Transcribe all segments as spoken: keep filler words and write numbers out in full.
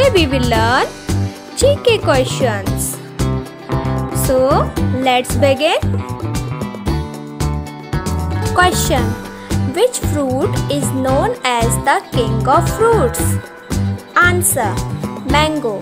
Today we will learn G K questions. So let's begin. Question: which fruit is known as the king of fruits? Answer: mango.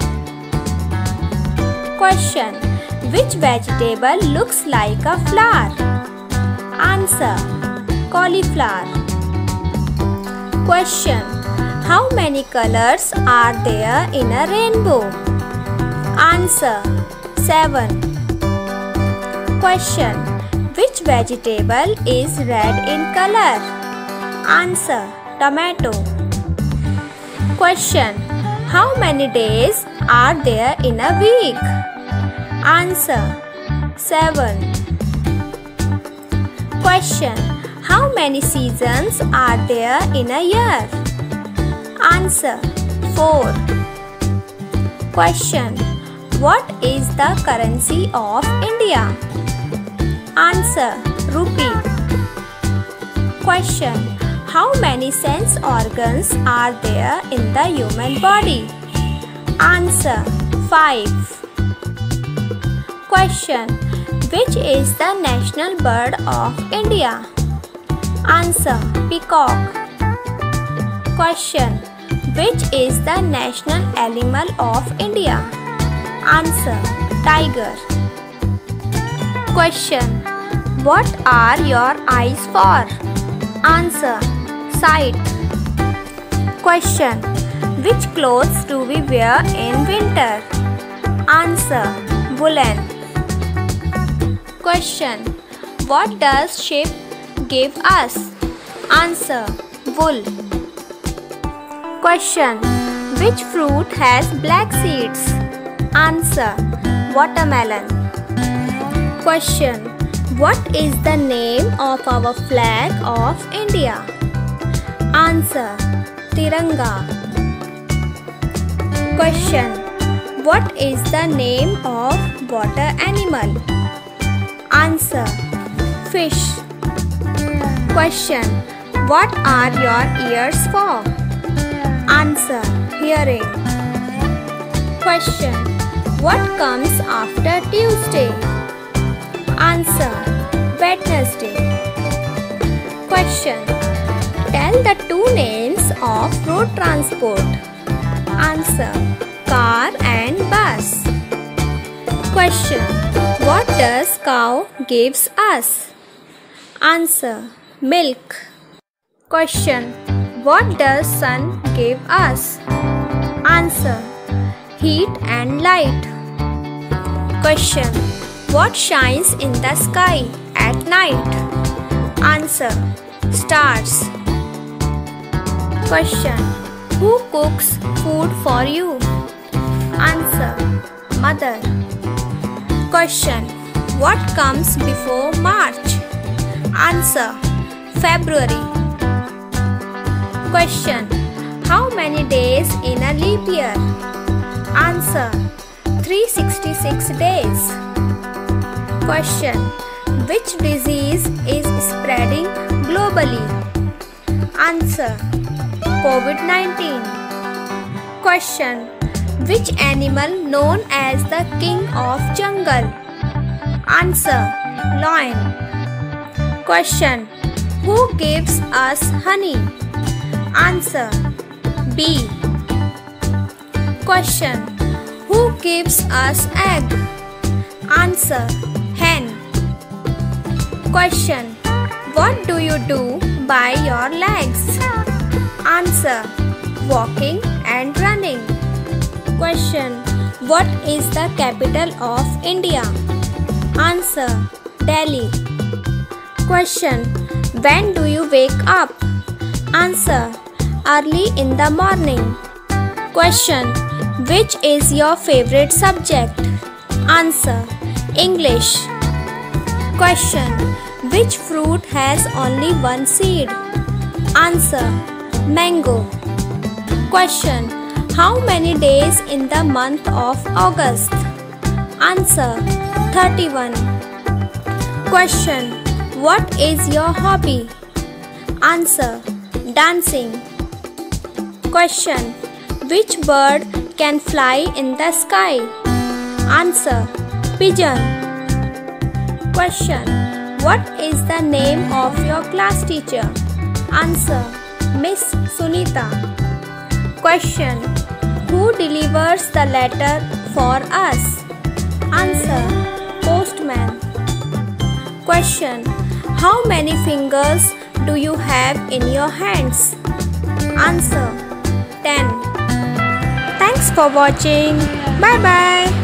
Question: which vegetable looks like a flower? Answer: cauliflower. Question: how many colors are there in a rainbow? Answer: seven. Question: which vegetable is red in color? Answer: tomato. Question: how many days are there in a week? Answer: seven. Question: how many seasons are there in a year? Answer: four. Question: what is the currency of India? Answer: rupee. Question: how many sense organs are there in the human body? Answer: five. Question: which is the national bird of India? Answer: peacock. Question: which is the national animal of India? Answer: tiger. Question: what are your eyes for? Answer: sight. Question: which clothes do we wear in winter? Answer: woolen. Question: what does sheep give us? Answer: wool. Question: which fruit has black seeds? Answer: watermelon. Question: what is the name of our flag of India? Answer: Tiranga. Question: what is the name of water animal? Answer: fish. Question: what are your ears for? Answer: hearing. Question: what comes after Tuesday? Answer: Wednesday. Question: tell the two names of road transport. Answer: car and bus. Question: what does cow gives us? Answer: milk. Question: what does sun give us? Answer: heat and light. Question: what shines in the sky at night? Answer: stars. Question: who cooks food for you? Answer: mother. Question: what comes before March? Answer: February. Question: how many days in a leap year? Answer: three hundred sixty-six days. Question: which disease is spreading globally? Answer: COVID nineteen. Question: which animal known as the king of jungle? Answer: lion. Question: who gives us honey? Answer: bee. Question: who gives us egg? Answer: hen. Question: what do you do by your legs? Answer: walking and running. Question: what is the capital of India? Answer: Delhi. Question: when do you wake up? Answer: early in the morning. Question: which is your favorite subject? Answer: English. Question: which fruit has only one seed? Answer: mango. Question: how many days in the month of August? Answer: thirty-one. Question: what is your hobby? Answer: dancing. Question: which bird can fly in the sky? Answer: pigeon. Question: what is the name of your class teacher? Answer: Miss Sunita. Question: who delivers the letter for us? Answer: postman. Question: how many fingers do you have in your hands? Answer: ten. Thanks for watching. Bye bye.